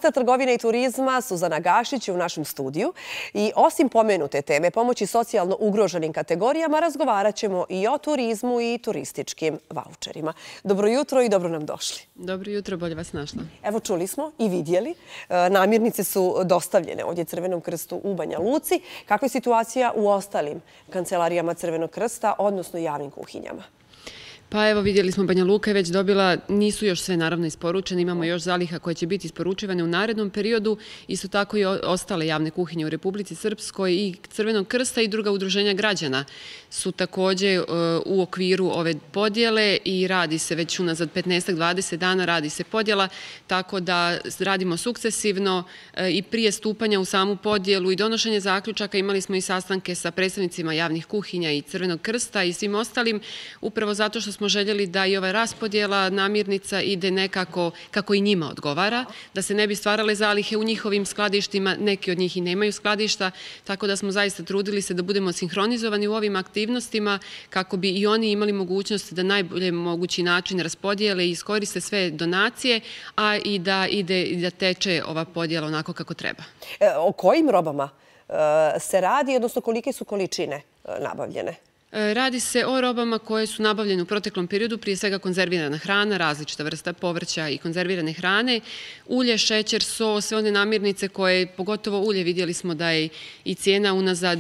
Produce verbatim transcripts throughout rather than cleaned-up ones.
ministar trgovine i turizma Suzana Gašić je u našem studiju i osim pomenute teme pomoći socijalno ugroženim kategorijama razgovarat ćemo i o turizmu i turističkim vaučerima. Dobro jutro i dobro nam došli. Dobro jutro, bolje vas našla. Evo čuli smo i vidjeli, namirnice su dostavljene ovdje Crvenom krstu u Banja Luci. Kakva je situacija u ostalim kancelarijama Crvenog krsta, odnosno javnim kuhinjama? Pa evo vidjeli smo, Banja Luka je već dobila, nisu još sve naravno isporučene, imamo još zaliha koje će biti isporučivane u narednom periodu. Isto tako i ostale javne kuhinje u Republici Srpskoj i Crvenog krsta i druga udruženja građana su također u okviru ove podjele i radi se već unazad petnaest do dvadeset dana radi se podjela, tako da radimo sukcesivno i prije stupanja u samu podjelu i donošenje zaključaka. Imali smo i sastanke sa predstavnicima javnih kuhinja i Crvenog krsta i svim ostalim, upravo zato što smo željeli da i ova raspodjela namirnica ide nekako kako i njima odgovara, da se ne bi stvarale zalihe u njihovim skladištima, neki od njih i nemaju skladišta, tako da smo zaista trudili se da budemo sinhronizovani u ovim aktivnostima kako bi i oni imali mogućnost da najbolje mogući način raspodijele i iskoriste sve donacije, a i da ide i da teče ova podjela onako kako treba. O kojim robama se radi, odnosno kolike su količine nabavljene? Radi se o robama koje su nabavljene u proteklom periodu, prije svega konzervirana hrana, različita vrsta povrća i konzervirane hrane, ulje, šećer, so, sve one namirnice koje, pogotovo ulje, vidjeli smo da je i cijena unazad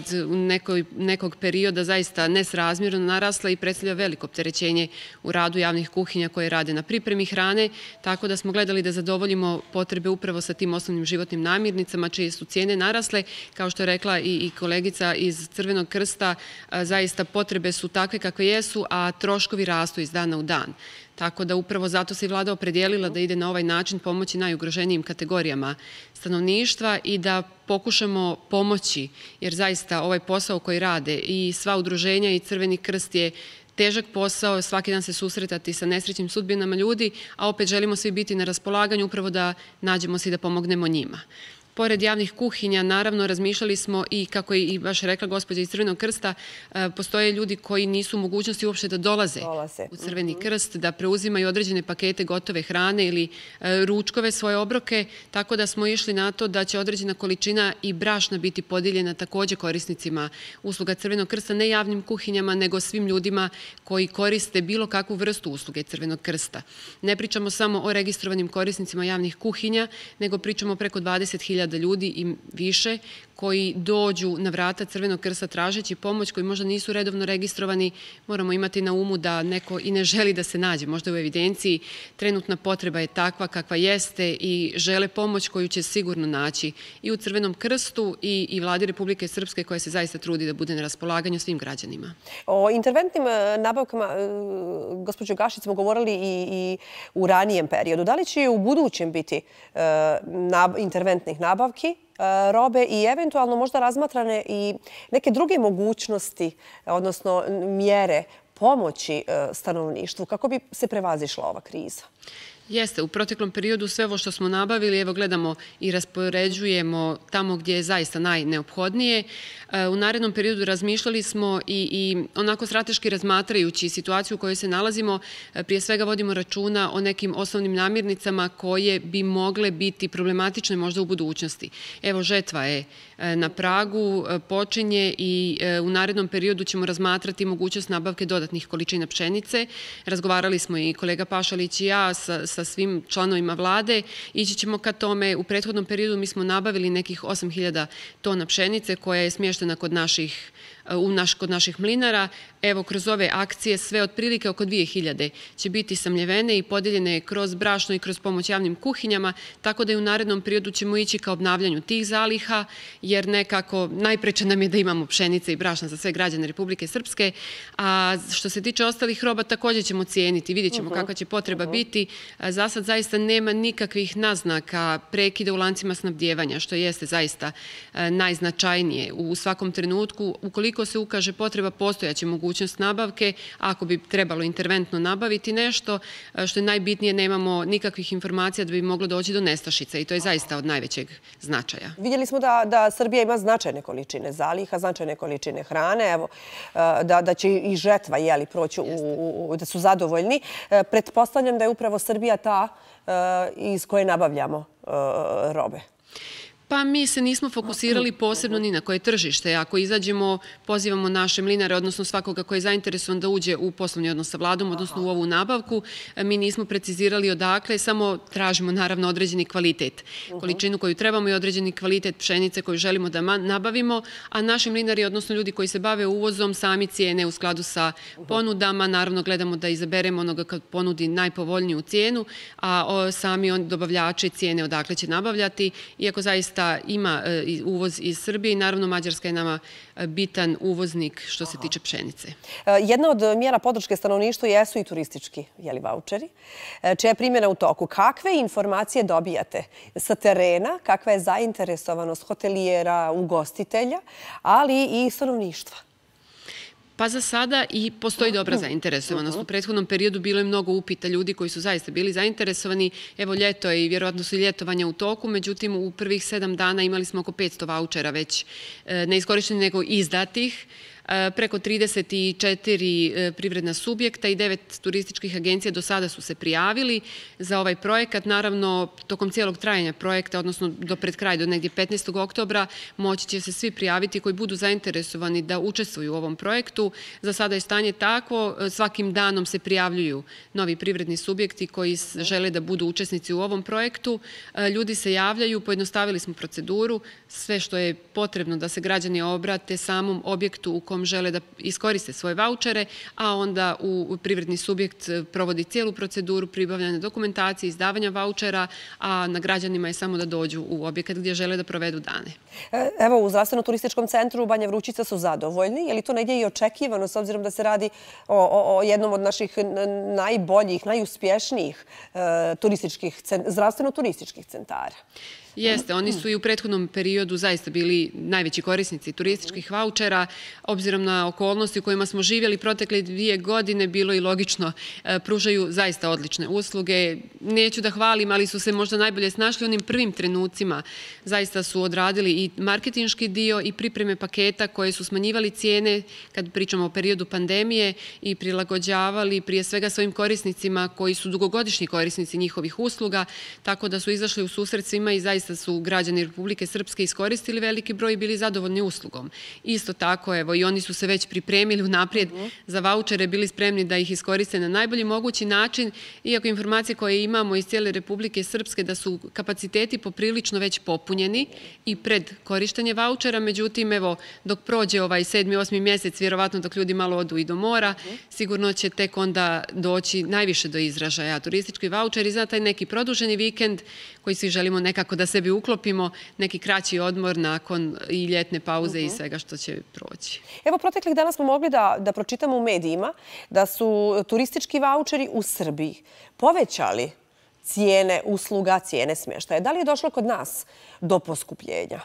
nekog perioda zaista nesrazmjerno narasla i predstavlja veliko opterećenje u radu javnih kuhinja koje rade na pripremi hrane, tako da smo gledali da zadovoljimo potrebe upravo sa tim osnovnim životnim namirnicama čije su cijene narasle. Kao što je rekla i kolegica iz Crvenog krsta, zaista potrebe su takve kakve jesu, a troškovi rastu iz dana u dan. Tako da upravo zato se i vlada opredijelila da ide na ovaj način pomoći najugroženijim kategorijama stanovništva i da pokušamo pomoći, jer zaista ovaj posao koji rade i sva udruženja i Crveni krst je težak posao, svaki dan se susretati sa nesrećnim sudbinama ljudi, a opet želimo svi biti na raspolaganju upravo da nađemo se i da pomognemo njima. Pored javnih kuhinja, naravno, razmišljali smo i, kako je i baš rekla gospođa iz Crvenog krsta, postoje ljudi koji nisu u mogućnosti uopšte da dolaze u Crveni krst, da preuzimaju određene pakete gotove hrane ili ručkove, svoje obroke, tako da smo išli na to da će određena količina i brašna biti podijeljena također korisnicima usluga Crvenog krsta, ne javnim kuhinjama, nego svim ljudima koji koriste bilo kakvu vrstu usluge Crvenog krsta. Ne pričamo samo o registrovanim korisnicima javnih kuhinja, nego pričamo preko dvadeset hiljada ljudi i više koji dođu na vrata Crvenog krsta tražeći pomoć, koji možda nisu redovno registrovani. Moramo imati na umu da neko i ne želi da se nađe možda u evidenciji. Trenutna potreba je takva kakva jeste i žele pomoć koju će sigurno naći i u Crvenom krstu i, i vladi Republike Srpske koja se zaista trudi da bude na raspolaganju svim građanima. O interventnim nabavkama, gospođo Gašić, smo govorili i, i u ranijem periodu. Da li će u budućem biti uh, nab, interventnih nabavki robe i eventualno možda razmatrane i neke druge mogućnosti, odnosno mjere pomoći stanovništvu kako bi se prevazišla ova kriza? Jeste, u proteklom periodu sve ovo što smo nabavili, evo gledamo i raspoređujemo tamo gdje je zaista najneophodnije. U narednom periodu razmišljali smo i, i onako strateški razmatrajući situaciju u kojoj se nalazimo, prije svega vodimo računa o nekim osnovnim namirnicama koje bi mogle biti problematične možda u budućnosti. Evo, žetva je na pragu, počinje i u narednom periodu ćemo razmatrati mogućnost nabavke dodatnih količina pšenice. Razgovarali smo i kolega Pašalić i ja sa sa svim članovima vlade. Ići ćemo ka tome. U prethodnom periodu mi smo nabavili nekih osam hiljada tona pšenice koja je smještena kod naših u naš, kod naših mlinara. Evo, kroz ove akcije sve otprilike oko dvije hiljade će biti samljevene i podijeljene kroz brašno i kroz pomoć javnim kuhinjama, tako da i u narednom periodu ćemo ići ka obnavljanju tih zaliha, jer nekako najpreče nam je da imamo pšenice i brašna za sve građane Republike Srpske. A što se tiče ostalih roba, također ćemo cijeniti, vidjet ćemo kakva će potreba biti. Za sad zaista nema nikakvih naznaka prekida u lancima snabdijevanja, što jeste zaista najznačajnije u svakom trenutku. Ukoliko se ukaže potreba, postojaće mogućnost nabavke. Ako bi trebalo interventno nabaviti nešto, što je najbitnije, nemamo nikakvih informacija da bi moglo doći do nestašica i to je zaista od najvećeg značaja. Vidjeli smo da, da Srbija ima značajne količine zaliha, značajne količine hrane, evo, da, da će i žetva jeli, proći, u, u, da su zadovoljni. Pretpostavljam da je upravo Srbija ta iz koje nabavljamo robe? Pa mi se nismo fokusirali posebno ni na koje tržište. Ako izađemo, pozivamo naše mlinare, odnosno svakoga koji je zainteresovan da uđe u poslovni odnos sa vladom, odnosno u ovu nabavku, mi nismo precizirali odakle, samo tražimo naravno određeni kvalitet. Količinu koju trebamo i određeni kvalitet pšenice koju želimo da nabavimo, a naši mlinari, odnosno ljudi koji se bave uvozom, sami cijene u skladu sa ponudama. Naravno gledamo da izaberemo onoga kad ponudi najpovoljniju cijenu, a sami dobavljači cijene odakle će nabavljati, iako zaista ima uvoz iz Srbije i naravno Mađarska je nama bitan uvoznik što se tiče pšenice. Jedna od mjera podrške stanovništvu jesu i turistički vaučeri, čija je primjena u toku. Kakve informacije dobijate sa terena, kakva je zainteresovanost hotelijera, ugostitelja, ali i stanovništva? Pa za sada i postoji dobra zainteresovanost. U prethodnom periodu bilo je mnogo upita ljudi koji su zaista bili zainteresovani. Evo, ljeto je i vjerovatno su i ljetovanja u toku, međutim u prvih sedam dana imali smo oko petsto vaučera već ne iskorištenih nego izdatih. Preko trideset četiri privredna subjekta i devet turističkih agencija do sada su se prijavili za ovaj projekat. Naravno, tokom cijelog trajanja projekta, odnosno do pred kraj, do negdje petnaestog oktobra, moći će se svi prijaviti koji budu zainteresovani da učestvuju u ovom projektu. Za sada je stanje takvo, svakim danom se prijavljuju novi privredni subjekti koji žele da budu učesnici u ovom projektu. Ljudi se javljaju, pojednostavili smo proceduru, sve što je potrebno da se građani obrate samom objektu u kom žele da iskoriste svoje vaučere, a onda u privredni subjekt provodi cijelu proceduru pribavljanja dokumentacije, izdavanja vaučera, a na građanima je samo da dođu u objekat gdje žele da provedu dane. Evo, u Zdravstveno-turističkom centru Banja Vrućica su zadovoljni. Je li to negdje i očekivano, s obzirom da se radi o jednom od naših najboljih, najuspješnijih zdravstveno-turističkih centara? Jeste, oni su i u prethodnom periodu zaista bili najveći korisnici turističkih vaučera. Obzirom na okolnosti u kojima smo živjeli protekle dvije godine, bilo i logično, pružaju zaista odlične usluge. Neću da hvalim, ali su se možda najbolje snašli u onim prvim trenucima. Zaista su odradili i marketinški dio i pripreme paketa koje su smanjivali cijene kad pričamo o periodu pandemije i prilagođavali prije svega svojim korisnicima koji su dugogodišnji korisnici njihovih usluga, tako da su izašli u susret svima i zaista su građani Republike Srpske iskoristili veliki broj i bili zadovoljni uslugom. Isto tako, evo, i oni su se već pripremili unaprijed za vaučere, bili spremni da ih iskoriste na najbolji mogući način, iako informacije koje imamo iz cijele Republike Srpske da su kapaciteti poprilično već popunjeni i pred korištenje vaučera, međutim, evo, dok prođe ovaj sedmi, osmi mjesec, vjerovatno dok ljudi malo odu i do mora, sigurno će tek onda doći najviše do izražaja turistički vaučeri za taj neki produženi vikend koji svi želimo nekako da sebi uklopimo, neki kraći odmor nakon i ljetne pauze i svega što će proći. Evo, proteklih dana smo mogli da pročitamo u medijima da su turistički vaučeri u Srbiji povećali cijene usluga, cijene smještaja. Da li je došlo kod nas do poskupljenja?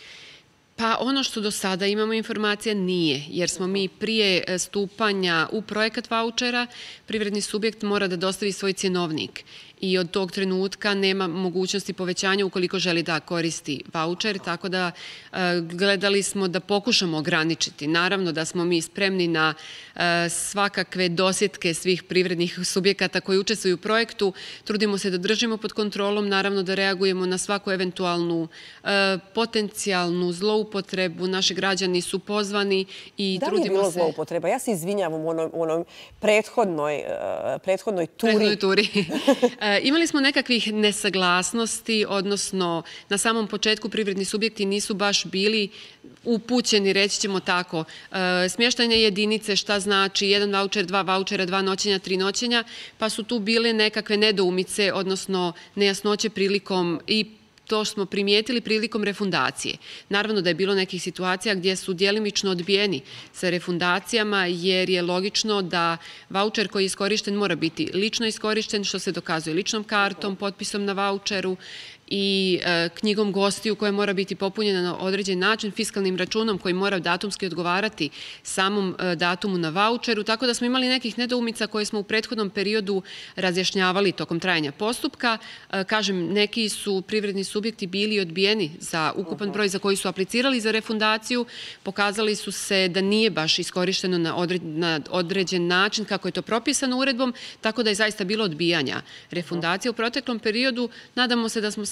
Pa ono što do sada imamo informacija nije, jer smo mi prije stupanja u projekat vaučera, privredni subjekt mora da dostavi svoj cjenovnik i od tog trenutka nema mogućnosti povećanja ukoliko želi da koristi vaučer, tako da gledali smo da pokušamo ograničiti. Naravno da smo mi spremni na svakakve dosjetke svih privrednih subjekata koji učestvuju u projektu, trudimo se da držimo pod kontrolom, naravno da reagujemo na svaku eventualnu potencijalnu zloupotrebu. Naši građani su pozvani i trudimo se... Da li je bilo zloupotreba? Ja se izvinjavam u onoj prethodnoj turi. Prethodnoj turi. Imali smo nekakvih nesaglasnosti, odnosno na samom početku privredni subjekti nisu baš bili upućeni, reći ćemo tako, smještajne jedinice, šta znači jedan vaučer, dva vaučera, dva noćenja, tri noćenja, pa su tu bile nekakve nedoumice, odnosno nejasnoće prilikom i to smo primijetili prilikom refundacije. Naravno da je bilo nekih situacija gdje su djelimično odbijeni sa refundacijama, jer je logično da vaučer koji je iskorišten mora biti lično iskorišten, što se dokazuje ličnom kartom, potpisom na vaučeru i knjigom gostiju koja mora biti popunjena na određen način, fiskalnim računom koji mora datumski odgovarati samom datumu na vaučeru, tako da smo imali nekih nedoumica koje smo u prethodnom periodu razjašnjavali tokom trajanja postupka. Kažem, neki su privredni subjekti bili odbijeni za ukupan broj za koji su aplicirali za refundaciju, pokazali su se da nije baš iskorišteno na određen način kako je to propisano uredbom, tako da je zaista bilo odbijanja refundacije u proteklom periodu. Nadamo se da smo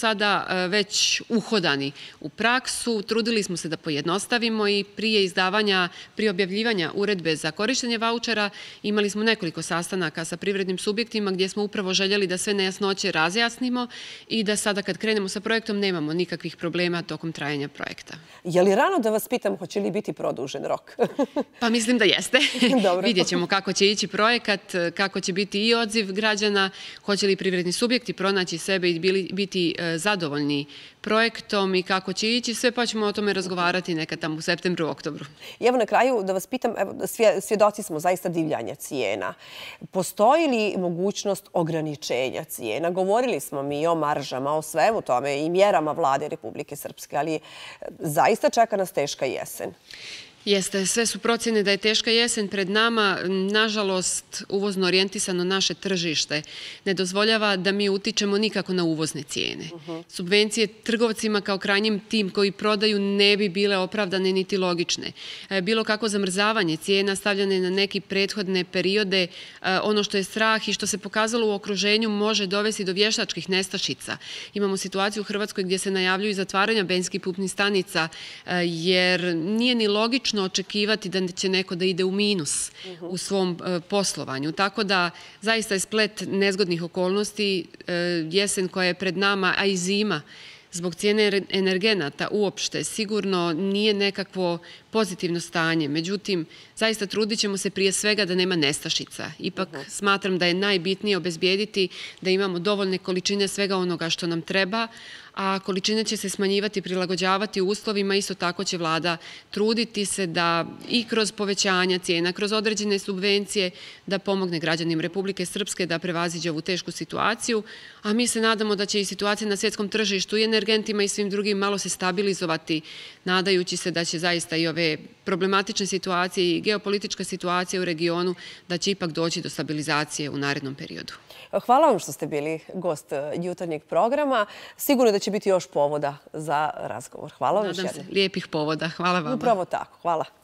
sada već uhodani u praksu. Trudili smo se da pojednostavimo i prije izdavanja, prije objavljivanja uredbe za korištenje vaučera imali smo nekoliko sastanaka sa privrednim subjektima gdje smo upravo željeli da sve nejasnoće razjasnimo i da sada kad krenemo sa projektom nemamo nikakvih problema tokom trajanja projekta. Je li rano da vas pitam hoće li biti produžen rok? Pa mislim da jeste. Vidjet ćemo kako će ići projekat, kako će biti i odziv građana, hoće li privredni subjekti pronaći sebe i biti zadovoljni projektom i kako će ići sve, pa ćemo o tome razgovarati nekad tamo u septembru, oktobru. I evo na kraju da vas pitam, svjedoci smo zaista divljanja cijena. Postoji li mogućnost ograničenja cijena? Govorili smo mi o maržama, o svemu tome i mjerama vlade Republike Srpske, ali zaista čeka nas teška jesen. Jeste, sve su procjene da je teška jesen pred nama. Nažalost, uvozno orijentisano naše tržište ne dozvoljava da mi utičemo nikako na uvozne cijene. Subvencije trgovcima kao krajnjim tim koji prodaju ne bi bile opravdane niti logične. Bilo kako zamrzavanje cijena stavljane na neki prethodne periode, ono što je strah i što se pokazalo u okruženju može dovesti do vještačkih nestašica. Imamo situaciju u Hrvatskoj gdje se najavljuju zatvaranja benzinskih pumpnih stanica jer nije ni logično očekivati da će neko da ide u minus u svom poslovanju. Tako da zaista je splet nezgodnih okolnosti, jesen koja je pred nama, a i zima, zbog cijene energenata uopšte sigurno nije nekakvo pozitivno stanje. Međutim, zaista trudit ćemo se prije svega da nema nestašica. Ipak smatram da je najbitnije obezbijediti da imamo dovoljne količine svega onoga što nam treba, a količine će se smanjivati, prilagođavati uslovima. Isto tako će vlada truditi se da i kroz povećanja cijena, kroz određene subvencije, da pomogne građanima Republike Srpske da prevaziđe ovu tešku situaciju. A mi se nadamo da će i situacija na svjetskom tržištu i energentima i svim drugim malo se stabilizovati, nadajući se da će zaista i ove problematične situacije i geopolitička situacija u regionu, da će ipak doći do stabilizacije u narednom periodu. Hvala vam što ste bili gost jutarnjeg programa. Sigurno da će biti još povoda za razgovor. Hvala vam još jednom. Nadam se, lijepih povoda. Hvala vama. Upravo tako. Hvala.